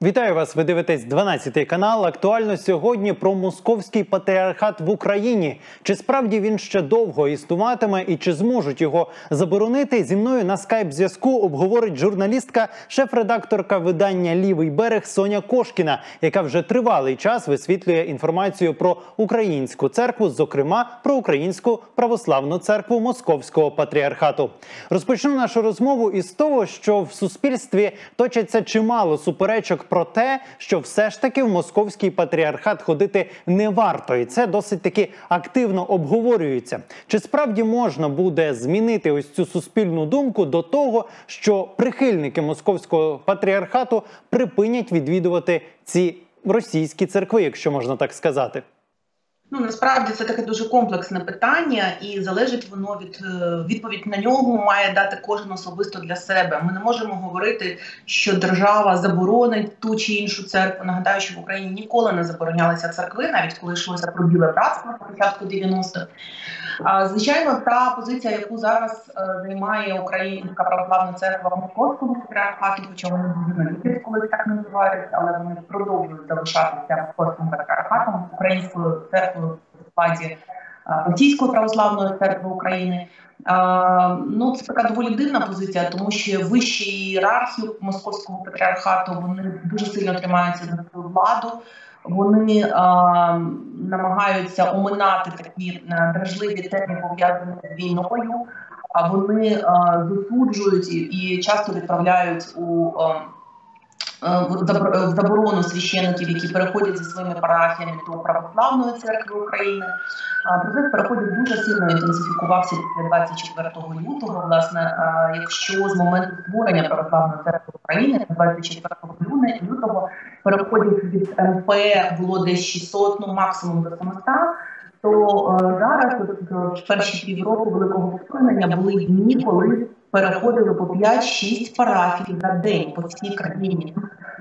Вітаю вас! Ви дивитесь 12-й канал. Актуально сьогодні про московський патріархат в Україні. Чи справді він ще довго існуватиме і чи зможуть його заборонити? Зі мною на скайп-зв'язку обговорить журналістка, шеф-редакторка видання «Лівий берег» Соня Кошкіна, яка вже тривалий час висвітлює інформацію про українську церкву, зокрема про Українську православну церкву Московського патріархату. Розпочну нашу розмову із того, що в суспільстві точаться чимало суперечок про те, що все ж таки в московський патріархат ходити не варто. І це досить таки активно обговорюється. Чи справді можна буде змінити ось цю суспільну думку до того, що прихильники московського патріархату припинять відвідувати ці російські церкви, якщо можна так сказати? Насправді це таке дуже комплексне питання, і залежить воно відповідь на нього має дати кожен особисто для себе. Ми не можемо говорити, що держава заборонить ту чи іншу церкву. Нагадаю, що в Україні ніколи не заборонялися церкви, навіть коли йшлося про біле братство на початку 90-х. Звичайно, та позиція, яку зараз займає Українська православна церква Московського патріархату, хоча вони дуже люблять, коли так називаються, але вони продовжують залишатися Московським патріархатом, Українською церквою в складі Російської православної церкви України. Це така доволі дивна позиція, тому що вищі ієрархи Московського патріархату, вони дуже сильно тримаються за свою владу. Вони намагаються оминати такі дражливі теми, пов'язані з війною. Вони засуджують і часто відправляють в заборону священиків, які переходять зі своїми парафіями до Православної церкви України. Процес переходу дуже сильно інтенсифікувався після 24 лютого. Власне, якщо з моменту створення Православної церкви України 24 лютого переходів від МП було десь 600, максимум до 700, то зараз, в перші півроку Великого вторгнення, були дні, коли переходили по 5-6 парафій на день по всій країні.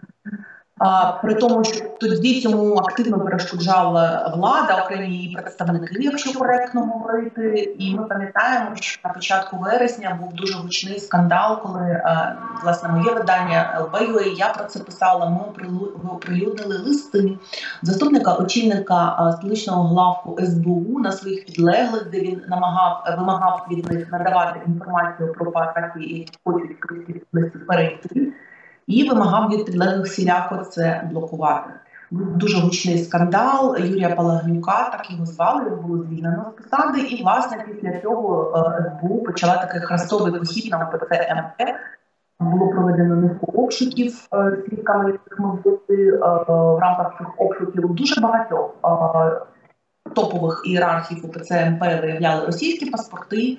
При тому, що тоді цьому активно перешкоджала влада, окремі її представники, якщо коректно говорити. І ми пам'ятаємо, що на початку вересня був дуже гучний скандал, коли, власне, моє видання ЛБ.ua, я про це писала, ми оприлюднили листи заступника очільника столичного главку СБУ на своїх підлеглих, де він вимагав від них надавати інформацію про парафії, які хочуть перейти, і вимагав від підлеглих всіляко це блокувати. Був дуже гучний скандал. Юрія Палагнюка, так його звали, його було звільнено з посади. І, власне, після цього СБУ почала такий хрестовий похід на ОПЦ МП. Було проведено низку обшуків свідками, яких ми були в рамках цих обшуків. Дуже багатьох топових ієрархів ОПЦ МП виявляли російські паспорти,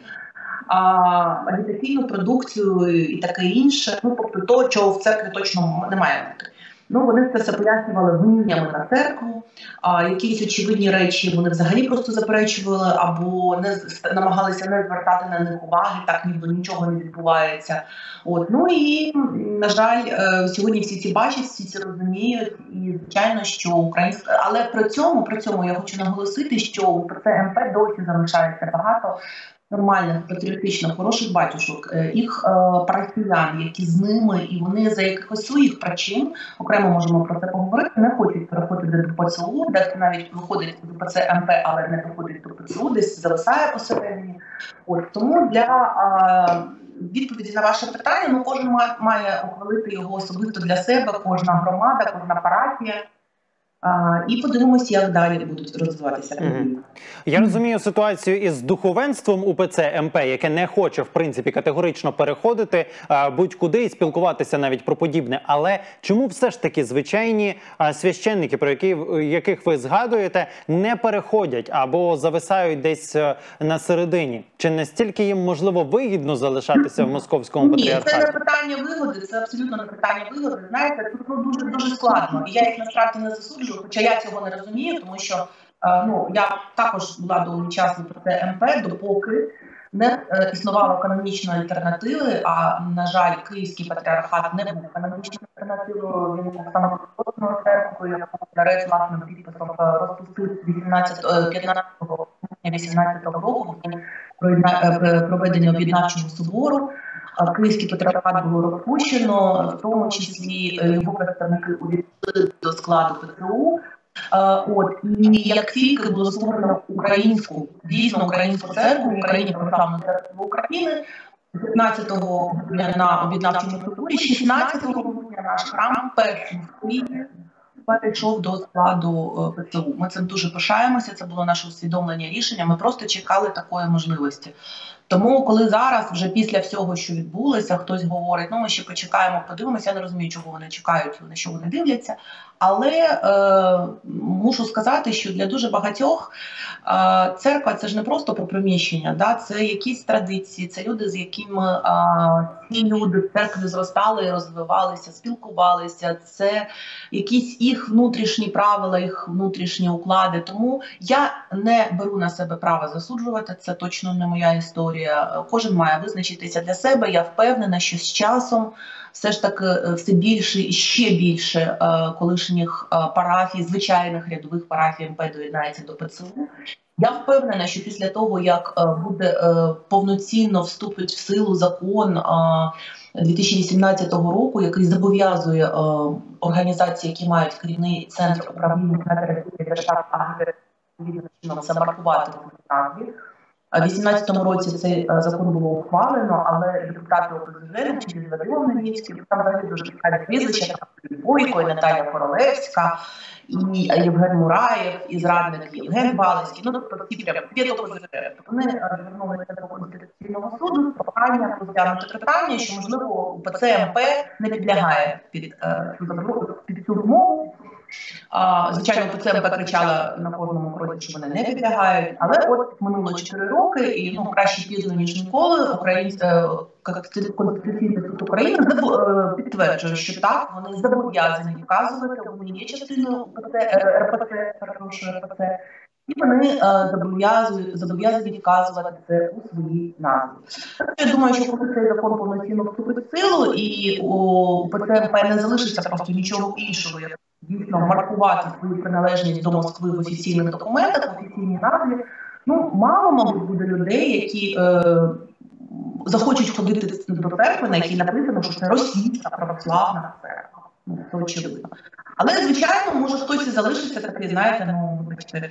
агітаційну продукцію і таке інше, тобто того, чого в церкві точно не має бути. Вони це все пояснювали гоніннями на церкву, якісь очевидні речі вони взагалі просто заперечували або намагалися не звертати на них уваги, так ніби нічого не відбувається. І, на жаль, сьогодні всі ці бачать, всі це розуміють, і, звичайно, що українська... Але при цьому я хочу наголосити, що у ПЦ МП досі залишається багато нормальних, патріотично хороших батюшок, їх парафіян, які з ними, і вони за якихось своїх причин, окремо можемо про це поговорити, не хочуть переходити до ПЦУ, дехто навіть виходить до ПЦ МП, але не виходить до ПЦУ, десь зависає посередині. Тому для відповіді на ваше питання, кожен має ухвалити його особисто для себе, кожна громада, кожна парафія. І подивимося, як далі будуть розвиватися події. Я розумію ситуацію із духовенством УПЦ МП, яке не хоче, в принципі, категорично переходити будь-куди і спілкуватися навіть про подібне. Але чому все ж таки звичайні священники, про яких ви згадуєте, не переходять або зависають десь на середині? Чи настільки їм, можливо, вигідно залишатися в московському патріархаті? Ні, це не питання вигоди, це абсолютно не питання вигоди. Знаєте, тут дуже складно. І я їх насправді не засуджую, хоча я цього не розумію, тому що я також була довгий час у ПЦ МП, допоки не існувало канонічної альтернативи, а, на жаль, Київський патріархат не був канонічною альтернативою, він був самопроголошеною церквою, яку Нарець власним підписом розпустив 15-18 року, проведення об'єднавчого собору. Київський патріархат було розпущено, в тому числі його представники увійшли до складу ПЦУ. І як тільки було створено дійсно українську церкву в Україні, православну церкву України, 15-го грудня на об'єднавчому соборі, 16-го грудня наш храм перший в Києві перейшов до складу ПЦУ. Ми цим дуже пишаємося, це було наше усвідомлення рішення, ми просто чекали такої можливості. Тому, коли зараз, вже після всього, що відбулося, хтось говорить, ми ще почекаємо, подивимося, я не розумію, чого вони чекають, на що вони дивляться. Але мушу сказати, що для дуже багатьох церква – це ж не просто про приміщення, да? Це якісь традиції, це люди, з якими ці люди в церкві зростали, розвивалися, спілкувалися, це якісь їх внутрішні правила, їх внутрішні уклади. Тому я не беру на себе право засуджувати, це точно не моя історія. Кожен має визначитися для себе. Я впевнена, що з часом все ж таки все більше і ще більше колишніх парафій, звичайних рядових парафій МП доєднається до ПЦУ. Я впевнена, що після того, як буде повноцінно вступить в силу закон 2018 року, який зобов'язує організації, які мають керівний центр управління на території держав агресивно замаркувати в праві. У 2018 році цей закон було ухвалено, але депутати ОПЗЖ, через Вадим Новінський, там взагалі дуже цікаві прізвища, Бойко, і Наталя Королевська, і Євген Мураєв, і зрадник Євген Балицький, тобто всі прямо від ОПЗЖ. Вони звернулися до Конституційного суду з проханням розглянути питання, що, можливо, УПЦ МП не підлягає під цю вимогу. Звичайно, ПЦ МП кричала на кожному кроці, що вони не підлягають, але от минуло 4 роки, і краще пізно, ніж ніколи, Конституційний суд України підтверджує, що так, вони зобов'язані вказувати, вони є частиною РПЦ, і вони зобов'язані вказувати це у своїй назві. Я думаю, що коли цей закон повноцінно вступить в силу, і у ПЦ МП не залишиться просто нічого іншого, як дійсно маркувати свою приналежність до Москви в офіційних документах, в офіційній назві, мало, мабуть, буде людей, які захочуть ходити до церкви, на якій написано, що це російська православна церква. Це очевидно. Але, звичайно, може хтось і залишиться такий, знаєте, вибачте,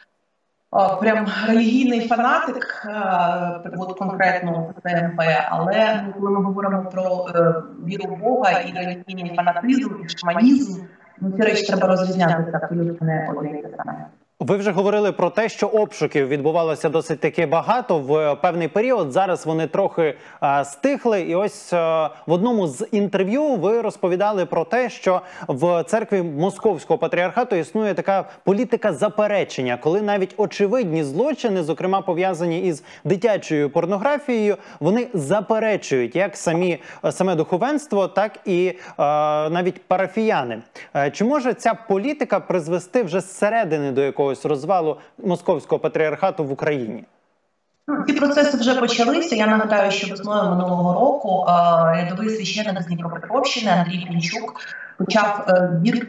прям релігійний фанатик, от конкретно ПЦ МП, але коли ми говоримо про віру в Бога і релігійний фанатизм, і шаманізм, ці речі треба розрізняти, так, абсолютно не одне і те саме. Ви вже говорили про те, що обшуків відбувалося досить таки багато в певний період. Зараз вони трохи стихли. І ось в одному з інтерв'ю ви розповідали про те, що в церкві Московського патріархату існує така політика заперечення, коли навіть очевидні злочини, зокрема пов'язані із дитячою порнографією, вони заперечують як саме духовенство, так і навіть парафіяни. Чи може ця політика призвести вже зсередини до якогось розвалу Московського патріархату в Україні? Ці процеси вже почалися. Я нагадаю, що весною минулого року рядовий священник з Дніпропетровщини Андрій Пінчук почав збір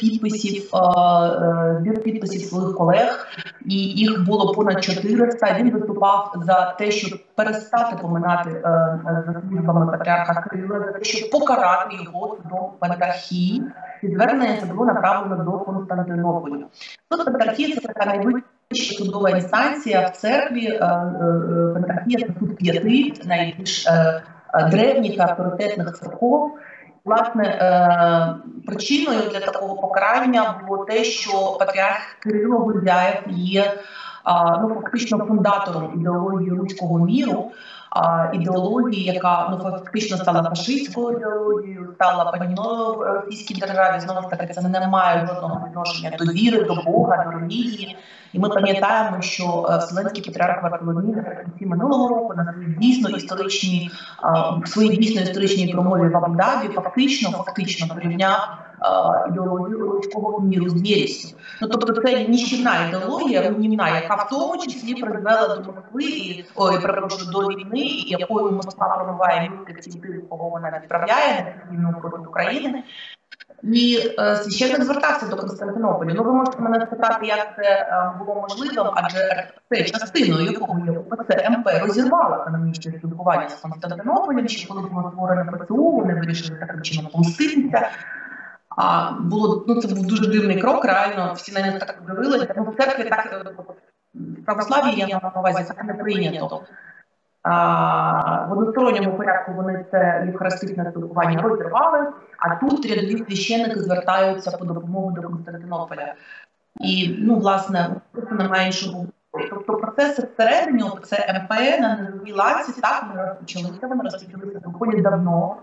підписів своїх колег, і їх було понад 400. Він виступав за те, щоб перестати поминати за службами патріарха Кирила, за те, щоб покарати його судом патріархії. І звернення це було направлено до Константинополя. Тут патріархія – це така найвища судова інстанція в церкві. Патріархія – це суд 5 найбільш древніх авторитетних церков. Власне, причиною для такого покарання було те, що патріарх Кирило Гундяєв є фактично фундатором ідеології руського міру, ідеології, яка фактично стала фашистською ідеологією, стала панівною в російській державі. Знову ж таки, це не має жодного відношення до віри, до Бога, до релігії. І ми пам'ятаємо, що Вселенський патріарх Варфоломій наприкінці минулого року на своїй дійсно історичній промові в Абу-Дабі фактично порівняв ідеологію руського міру з єрістю. Ну, тобто це нищівна ідеологія, руйнівна, яка в тому числі призвела до Москви, до війни, якою Москва промиває мізки всім тим, кого вона відправляє на війну проти України. І священник звертався до Константинополя. Ну, ви можете мене спитати, як це було можливим, адже РПЦ, частиною якого є УПЦ МП, розірвала канонічне спілкування з Константинополем, ще коли було створено ПЦУ, вони вирішили таким чином помститися. Це був дуже дивний крок, реально, всі на них так подивилися. Ну, в церкві так, в православ'ї, я маю на увазі, так не прийнято. В односторонньому порядку вони це євхаристичне спілкування розірвали, а тут рядові священники звертаються по допомогу до Константинополя. І, власне, просто немає іншого. Тобто процеси всередині ОПЦ МП на низовій ланці, так, вони розпочалися доволі давно.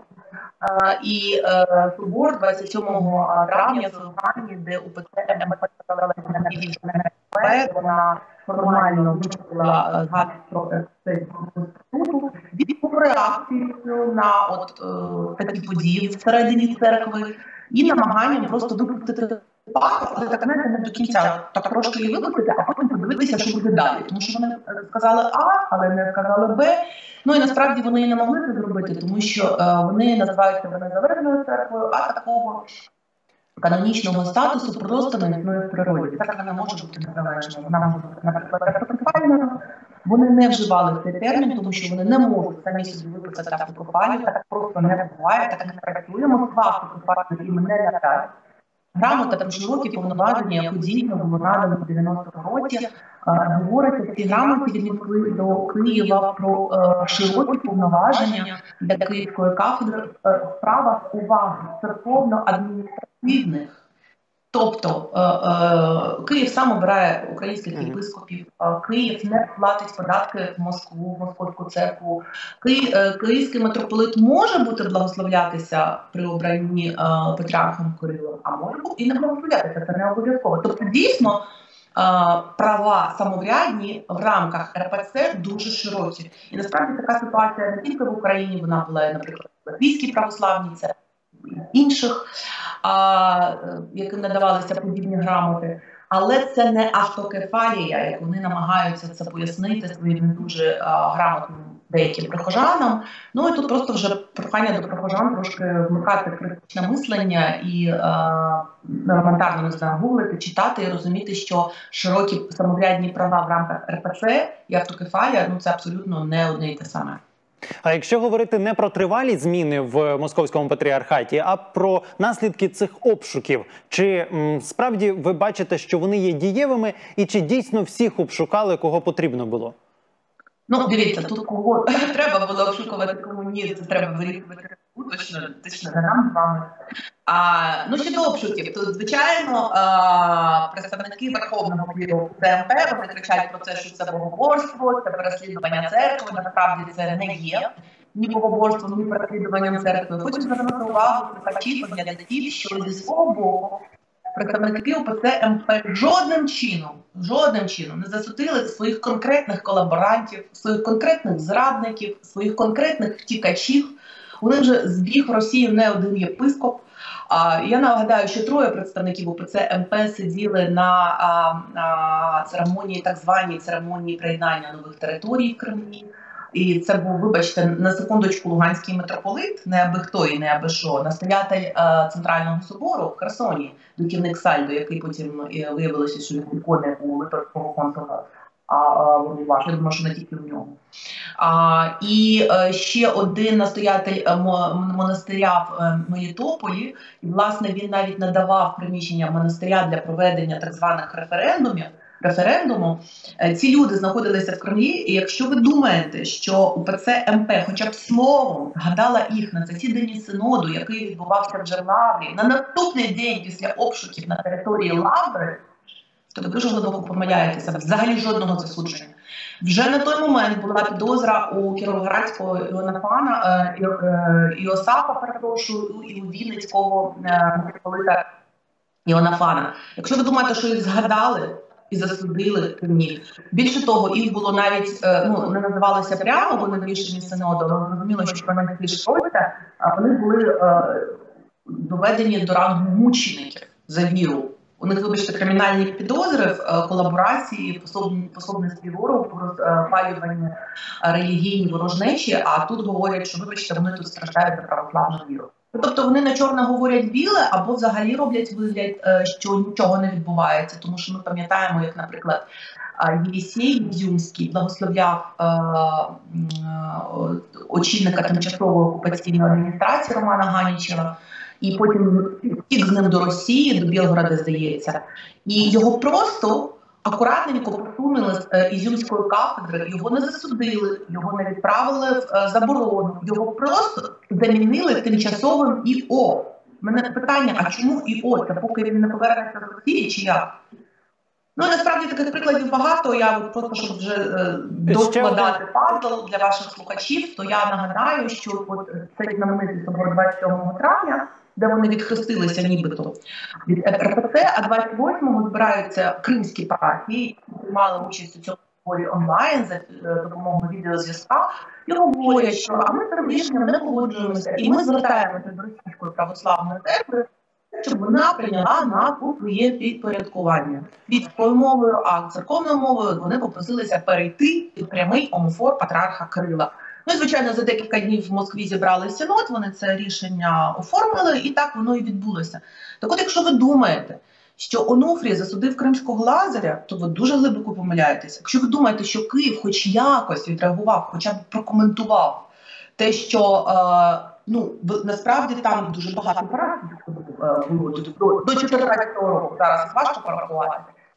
І собор 27 травня в Лугані, де УПЦ МП сказала на більше МП, вона формально випустила згадку про статуту, від реакцію на такі події всередині церкви і намаганням просто випустити папу, але так не до кінця, так трошки її випустити, а потім подивитися, що буде далі. Тому що вони сказали А, але не сказали Б. Ну і насправді вони і не могли це зробити, тому що вони називають себе незалежною церквою, а такого канонічного статусу просто не існує в природі. Так вона може бути незалежною. Вона може бути, наприклад, автокефальною. Вони не вживали цей термін, тому що вони не можуть самі собі виписати автокефалію. Так просто не буває, так не працює. Москва автокефалію їм не надасть. Грамота там широкі повноваження, яку дійсно було надано в 90-му році, говориться в цій грамоті від Москви до Києва про широкі повноваження для Київської кафедри в справах, уваги, церковно-адміністративних. Тобто Київ сам обирає українських єпископів, Київ не платить податки в Москву, в Московську церкву. Київський митрополит може бути благословлятися при обранні патріархом Кирилом, а може і не благословлятися, це не обов'язково. Тобто дійсно права самоврядні в рамках РПЦ дуже широкі. І насправді така ситуація не тільки в Україні, вона була, наприклад, в Латвійській православній церкві, інших, яким надавалися подібні грамоти. Але це не автокефалія, як вони намагаються це пояснити своїм не дуже грамотним деяким прихожанам. Ну і тут просто вже прохання до прихожан трошки вмикати критичне мислення і елементарно, не знаю, гуглити, читати і розуміти, що широкі самоврядні права в рамках РПЦ і автокефалія, це абсолютно не одне і те саме. А якщо говорити не про тривалі зміни в Московському патріархаті, а про наслідки цих обшуків, чи справді ви бачите, що вони є дієвими, і чи дійсно всіх обшукали, кого потрібно було? Ну, дивіться, тут кого треба було обшукувати, кому ні, це треба вирішувати точно не нам з вами. Щодо обшуків, то, звичайно, представники Верховного Кліру ЦМП, вони кричать про те, що це богоборство, це переслідування церкви, насправді це не є ні богоборством, ні переслідуванням церкви. Хочу звернути увагу слухачів, глядачів, що зі свого боку представники УПЦ МП жодним чином не засудили своїх конкретних колаборантів, своїх конкретних зрадників, своїх конкретних втікачів. У них вже збіг в Росію не один єпископ. Я нагадаю, що 3 представників УПЦ МП сиділи на церемонії, так званій церемонії приєднання нових територій в Кремлі. І це був, вибачте, на секундочку, луганський митрополит, не аби хто і не аби що, настоятель Центрального собору в Херсоні, духівник Сальдо, який потім виявилося, що він виконує у литовського консула. Я думаю, що не тільки в ньому. І ще один настоятель монастиря в Мелітополі, і, власне, він навіть надавав приміщення монастиря для проведення так званих референдуму. Ці люди знаходилися в Кремлі, і якщо ви думаєте, що УПЦ МП хоча б словом згадала їх на засіданні синоду, який відбувався вже в Лаврі, на наступний день після обшуків на території Лаври, то ви дуже глибоко помиляєтеся, взагалі жодного засудження. Вже на той момент була підозра у Кіровоградського Іосафа, і у Вінницького митрополита Іоаннафана. Якщо ви думаєте, що їх згадали і засудили, ні. Більше того, їх було навіть, не називалося прямо, вони в рішенні синоду, але зрозуміло, що про них більше йшлося, вони були доведені до рангу мучеників за віру. У них, вибачте, кримінальні підозри в колаборації, пособництві ворогу, розпалюванні релігійні ворожнечі, а тут говорять, що, вибачте, вони тут страждають за православну віру. Тобто вони на чорне говорять біле, або взагалі роблять вигляд, що нічого не відбувається. Тому що ми пам'ятаємо, як, наприклад, Єлісій Ізюмський благословляв очільника тимчасової окупаційної адміністрації Романа Ганічева, і потім втік з ним до Росії, до Білгорода, здається. І його просто акуратненько посунули з Ізюмської кафедри, його не засудили, його не відправили в заборону, його просто замінили тимчасовим ІО. У мене питання, а чому ІО? Це поки він не повернеться з Росії чи як? Ну, насправді таких прикладів багато. Я просто, щоб вже докладати пазл для ваших слухачів, то я нагадаю, що от цей знаменитий собор 27 травня, де вони відхрестилися нібито від РПЦ, а 28-го збираються кримські парафії, які приймали участь у цьому соборі онлайн за допомогою відеозв'язка, і говорять, що а ми з цим рішенням не погоджуємося, і ми звертаємося до Російської православної церкви, щоб вона прийняла нас у своє підпорядкування. Військовою мовою, а церковною мовою вони попросилися перейти під прямий омофор патріарха Кирила. Ну і, звичайно, за декілька днів в Москві зібрали синод, вони це рішення оформили, і так воно і відбулося. Так от, якщо ви думаєте, що Онуфрій засудив кримського Лазаря, то ви дуже глибоко помиляєтеся. Якщо ви думаєте, що Київ хоч якось відреагував, хоча б прокоментував те, що насправді там дуже багато парафій було до 14-го року, зараз важко порахувати.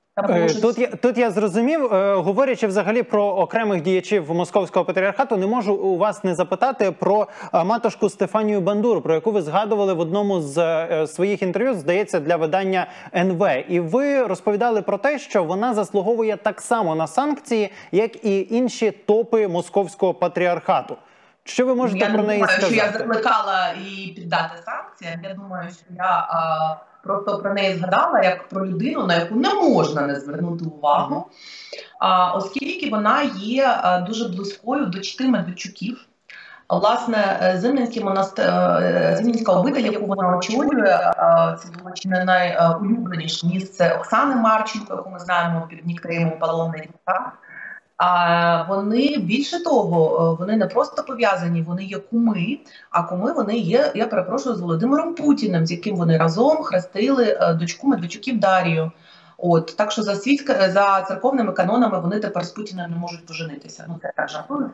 Тут я зрозумів, говорячи взагалі про окремих діячів Московського патріархату, не можу у вас не запитати про матушку Стефанію Бандуру, про яку ви згадували в одному з своїх інтерв'ю, здається, для видання НВ. І ви розповідали про те, що вона заслуговує так само на санкції, як і інші топи Московського патріархату. Що ви можете про неї сказати? Я не думаю, що я закликала її піддати санкціям. Я думаю, що я просто про неї згадала як про людину, на яку не можна не звернути увагу, оскільки вона є дуже близькою до чти Медведчуків. Власне, Зимнінська обитель, яку вона очолює, це було чи не найулюбленіше місце Оксани Марченко, яку ми знаємо під нікнеймом «Полонна ріка». А вони, більше того, вони не просто пов'язані, вони є куми, а куми вони є, я перепрошую, з Володимиром Путіним, з яким вони разом хрестили дочку Медведчуків Дарію. От, так що за церковними канонами вони тепер з Путіним не можуть поженитися. Ну, це так жартую.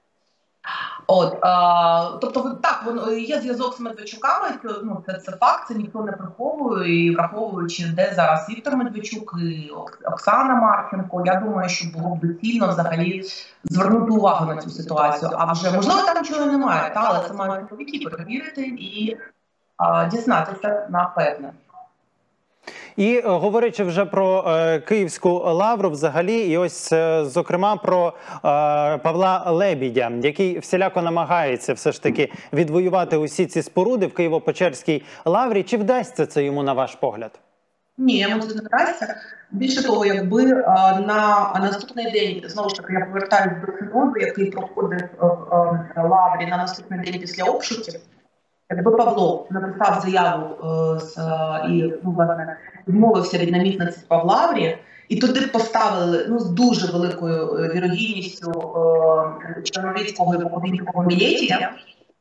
Тобто, так, є зв'язок з Медведчуками, це факт, це ніхто не приховує, і враховуючи, де зараз Віктор Медведчук і Оксана Марченко, я думаю, що було б доцільно взагалі звернути увагу на цю ситуацію. А вже, можливо, там нічого немає, але це мають чоловіки перевірити і дізнатися напевне. І говорячи вже про Київську лавру взагалі, і ось зокрема про Павла Лебідя, який всіляко намагається все ж таки відвоювати усі ці споруди в Києво-Печерській лаврі. Чи вдасться це йому на ваш погляд? Ні, йому це не вдасться. Більше того, якби на наступний день, знову ж таки, я повертаюся до синоду, який проходив в лаврі на наступний день після обшуків, якби Павло написав заяву і власне, відмовився від намісництва в лаврі, і туди поставили з дуже великою вірогідністю Чорновицького і Покровінського Мілетія,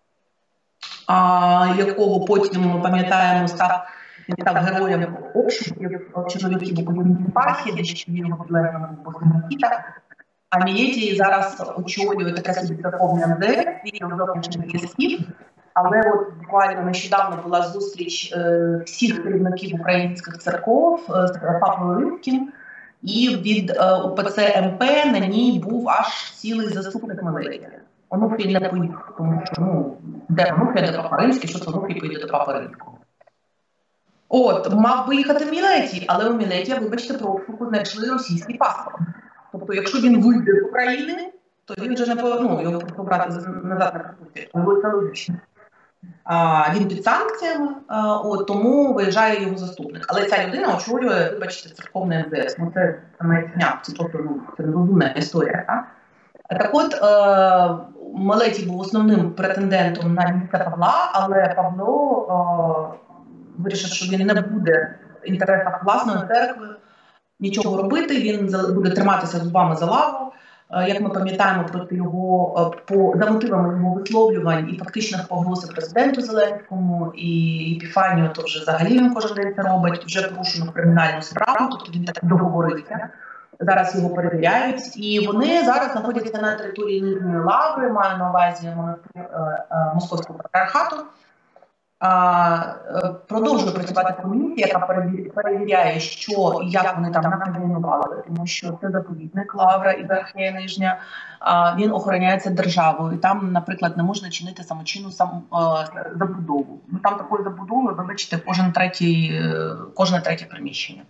якого потім, ми пам'ятаємо, став героєм обшуків Чорновицькій Буковинській єпархії, де ще він його підлеглим був Микита. А Мілетій зараз очолює таке собі церковне МД, відділ зовнішніх зв'язків. Але от буквально нещодавно була зустріч всіх керівників українських церков з Папою Римським, і від УПЦ МП на ній був аж цілий заступник Мілетія. Онуфрій не поїхав, тому що, де Онуфрій, де Папа Римський, що це Онуфрій поїде до Папи Римського. От, мав би їхати Мілетій, але у Мілетія, вибачте, про обшуку знайшли російський паспорт. Тобто, якщо він вийде з України, то він вже не його просто брати назад на Конституцію. Це логічно. Він під санкціями, тому виїжджає його заступник. Але ця людина очолює, вибачте, церковний МДС. Це маячня, це просто це нерозумна історія. Так от, Мелетій був основним претендентом на місце Павла, але Павло вирішив, що він не буде в інтересах власної церкви нічого робити, він буде триматися зубами за лаву. Як ми пам'ятаємо, проти його, за мотивами його висловлювань і фактичних погроз президенту Зеленському і Епіфанію, то вже взагалі він кожен день це робить, вже порушено кримінальну справу, тобто він так договорився. Зараз його перевіряють, і вони зараз знаходяться на території Нижньої Лаври, маю на увазі Московського патріархату. Продовжує працювати комісія, яка перевіряє, що і як вони там напланували, тому що це заповідник Лавра і Верхня і Нижня, він охороняється державою. І там, наприклад, не можна чинити самочинну забудову. Там такої забудови, вибачте, кожне третє приміщення.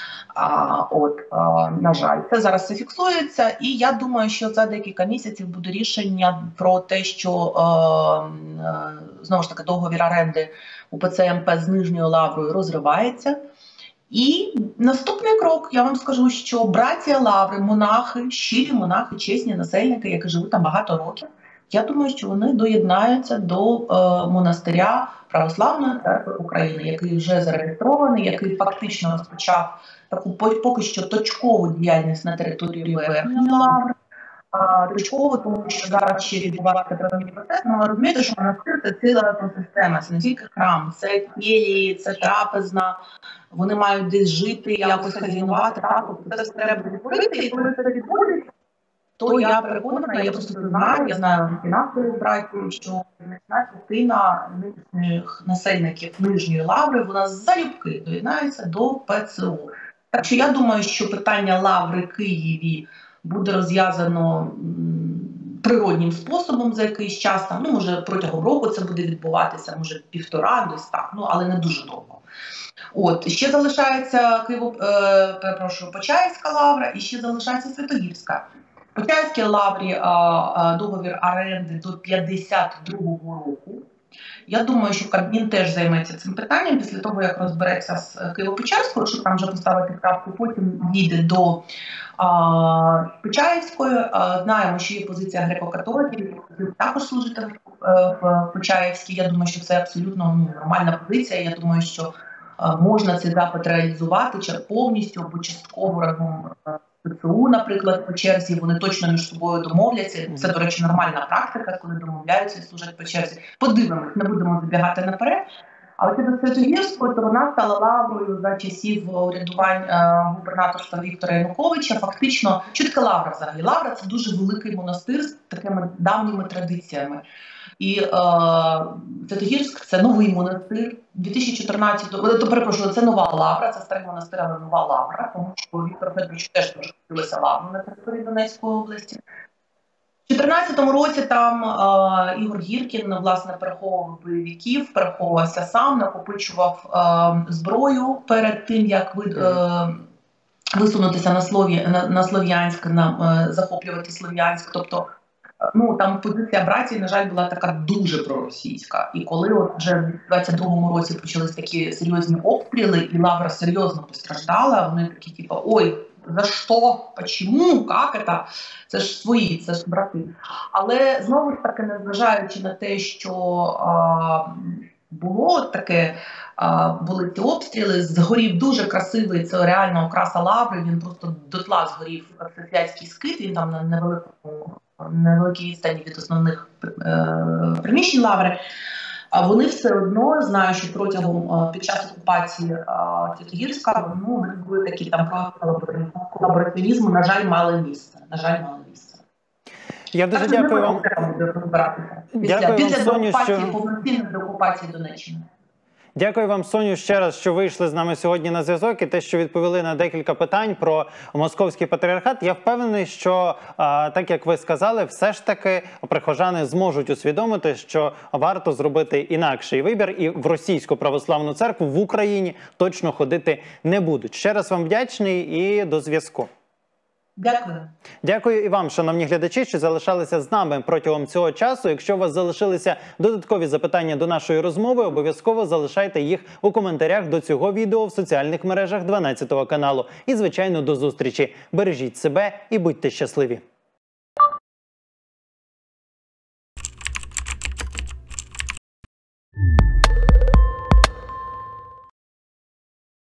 На жаль, це зараз все фіксується, і я думаю, що за декілька місяців буде рішення про те, що знову ж таки договір оренди УПЦ МП з Нижньою Лаврою розривається. І наступний крок, я вам скажу, що братія Лаври, монахи, щирі монахи, чесні насельники, які живуть там багато років, я думаю, що вони доєднаються до монастиря Православної церкви України, який вже зареєстрований, який фактично розпочав таку поки що точкову діяльність на території Верхньої Лаври. Точково, тому що зараз ще відбувається певний процес, але розумієте, що монастир – це ціла екосистема, це не тільки храм, це келії, це трапезна, вони мають десь жити, якось хазяйнувати, це все треба відтворити, і коли це відбудеться, то я переконана, я просто це знаю, я знаю фінансові братів, що значна частина нинішніх насельників Нижньої Лаври, вона залюбки доєднається до ПЦУ. Так що я думаю, що питання Лаври Києві буде розв'язано природнім способом за якийсь час, там, може протягом року це буде відбуватися, може півтора, десь так, але не дуже довго. Ще залишається Почаївська Лавра і ще залишається Святогірська. В Почаївській Лаврі договір оренди до 52-го року. Я думаю, що Кабмін теж займеться цим питанням після того, як розбереться з Києво-Печерською, що там вже поставити крапку, потім дійде до Почаївської. Знаємо, що є позиція греко-католиків, які також служити в Почаївській. Я думаю, що це абсолютно нормальна позиція. Я думаю, що можна цей запит реалізувати чи повністю або частково разом ПЦУ, наприклад, по черзі, вони точно між собою домовляться. Це, до речі, нормальна практика, коли домовляються і служать по черзі. Подивимось, не будемо забігати наперед. Але щодо Святогірської, то вона стала лаврою за часів урядування губернаторства Віктора Януковича. Фактично, що таке лавра взагалі? Лавра – це дуже великий монастир з такими давніми традиціями. І Святогірськ – це новий монастир. 2014-го, перепрошую, це нова лавра, це старий монастир, але нова лавра, тому що Віктор Федорович теж дуже хотілося лавру на території Донецької області. У 2014 році там Ігор Гіркін, власне, переховував бойовиків, переховувався сам, накопичував зброю перед тим, як висунутися на Слов'янськ, захоплювати Слов'янськ. Тобто, там позиція братії, на жаль, була така дуже проросійська. І коли вже в 22-му році почались такі серйозні обстріли, і лавра серйозно постраждала, вони такі, типу, ой, за що? Почему? Как это? Це ж свої, це ж брати. Але, знову ж таки, незважаючи на те, що було таке, були ці обстріли, згорів дуже красивий, це реально окраса лаври, він просто дотла згорів Софіянський скит, він там на невеликій відстані від основних приміщень лаври. Вони все одно, знаю, що під час окупації Святогірська, були такі там колабораціонізму, на жаль, мали місце. Я дуже дякую вам. Після повноцінної деокупації Донеччини. Дякую вам, Соню, ще раз, що вийшли з нами сьогодні на зв'язок і те, що відповіли на декілька питань про Московський патріархат. Я впевнений, що, так як ви сказали, все ж таки прихожани зможуть усвідомити, що варто зробити інакший вибір, і в Російську православну церкву в Україні точно ходити не будуть. Ще раз вам вдячний і до зв'язку. Дякую. Дякую і вам, шановні глядачі, що залишалися з нами протягом цього часу. Якщо у вас залишилися додаткові запитання до нашої розмови, обов'язково залишайте їх у коментарях до цього відео в соціальних мережах 12 каналу. І, звичайно, до зустрічі. Бережіть себе і будьте щасливі.